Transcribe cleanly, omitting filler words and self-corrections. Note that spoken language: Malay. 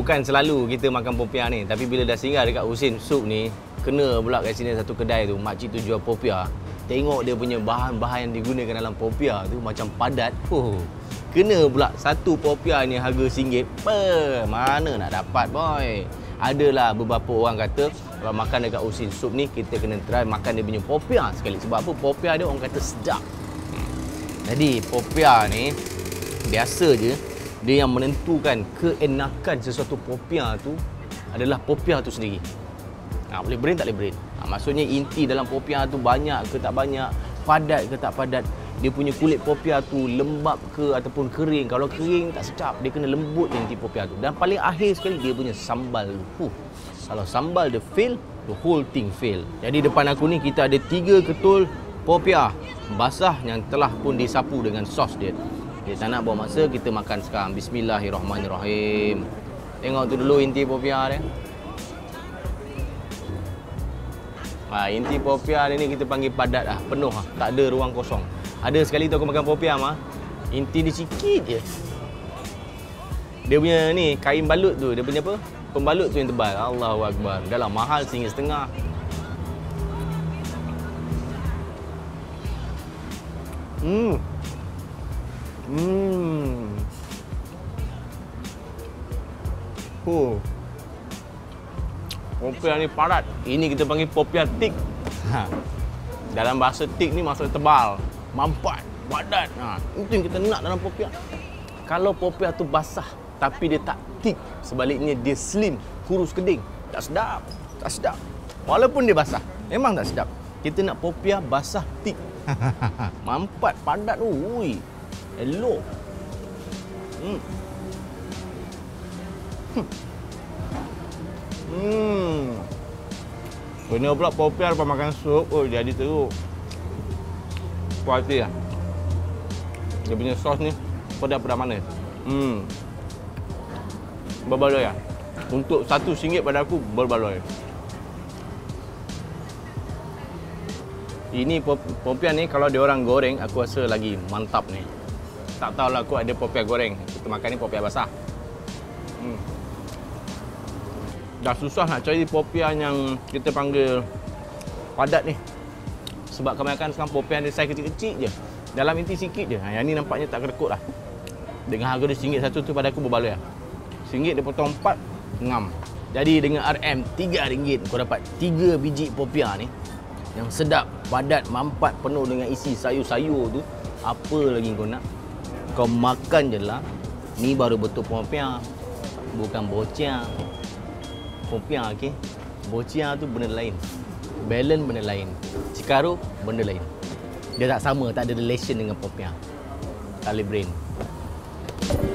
Bukan selalu kita makan popiah ni, tapi bila dah singgah dekat Husin Soup ni, kena pula kat sini satu kedai tu, makcik tu jual popiah. Tengok dia punya bahan-bahan yang digunakan dalam popiah tu macam padat. Kena pula satu popiah ni harga RM1. Mana nak dapat boy. Adalah beberapa orang kata kalau makan dekat Husin Soup ni kita kena try makan dia punya popiah sekali. Sebab apa? Popiah dia orang kata sedap. Jadi popiah ni biasa je dia yang menentukan keenakan sesuatu popiah tu adalah popiah tu sendiri. Boleh brain tak boleh brain. Maksudnya inti dalam popiah tu banyak ke tak banyak, padat ke tak padat. Dia punya kulit popiah tu lembap ke ataupun kering. Kalau kering tak sedap, dia kena lembut inti popiah tu. Dan paling akhir sekali dia punya sambal tu. Kalau sambal dia fail, the whole thing fail. Jadi depan aku ni kita ada 3 ketul popiah basah yang telah pun disapu dengan sos dia. Dia tak nak buang masa, kita makan sekarang. Bismillahirrahmanirrahim. Tengok tu dulu inti popiah dia. Inti popiah ni kita panggil padat lah, penuh lah, tak ada ruang kosong. Ada sekali tu aku makan popiah inti dia sikit je. Dia punya ni, kain balut tu, dia punya apa? Pembalut tu yang tebal. Allahu Akbar. Dah lah mahal RM1.50. Popiah ni padat. Ini kita panggil popiah tik. Dalam bahasa tik ni maksud tebal, mampat, padat. Itu yang kita nak dalam popiah. Kalau popiah tu basah tapi dia tak tik, sebaliknya dia slim, kurus keding, tak sedap. Tak sedap. Walaupun dia basah, memang tak sedap. Kita nak popiah basah tik. Mampat, padat tu. Ui. Elok. Kena pula popiah lepas makan sup. Jadi teruk. Puas hati lah. Dia punya sos ni pedas-pedas manis. Berbaloi lah. Untuk RM1 pada aku berbaloi. Ini popiah ni kalau dia orang goreng aku rasa lagi mantap ni. Tak tahulah aku ada popiah goreng. Kita makan ni popiah basah. Dah susah nak cari popiah yang kita panggil padat ni. Sebab kebanyakan sekarang popiah dia saiz kecil-kecil je. Dalam inti sikit je. Yang ni nampaknya tak kerekut lah. Dengan harga dia RM1 satu tu pada aku berbaloi lah. RM1 dia potong 4, ngam. Jadi dengan RM RM3 kau dapat 3 biji popiah ni. Yang sedap, padat, mampat, penuh dengan isi sayur-sayur tu. Apa lagi kau nak? Kau makan je lah. Ni baru betul popiah. Bukan bocah. Popiah, okey. Bocah tu benda lain. Belen benda lain. Cikaru benda lain. Dia tak sama, tak ada relation dengan popiah. Tak boleh brain.